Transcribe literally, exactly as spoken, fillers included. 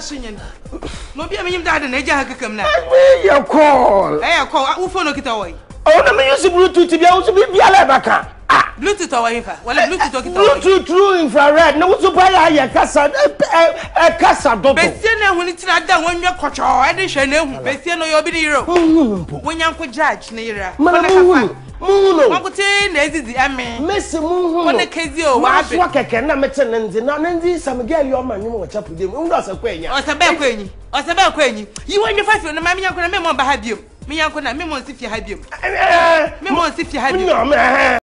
sunyen. No be me dad na eja hakakam na. Me ya call. Eh call, wo phone kita wo. Oh na me use Bluetooth bia wo so bi bia le baka. Ah, Bluetooth wo hifa. Wala Bluetooth kita wo. Bluetooth through infrared. Na wo so pa ya ya kasa eh kasa dodo. Besie na hu ni tira da wonwe kocho. E de hwe na hu. Besie no yo bi ni yiro. Wonyanko judge na yira. Mana mu Muno. Makuti na ezizi ame. Messi muhu. Wone kezi o wa be. Wa keke na mete na nzi na nzi samgel yo ma nyum wo chapu dem. Ndo asa kwenya. Asa ba kwenyi. Asa ba kwenyi. Yi wonwe fafi na ma menyanko na me mo ba ha biom. Menyanko na me mo nsi fi ha biom. Me mo nsi fi ha biom.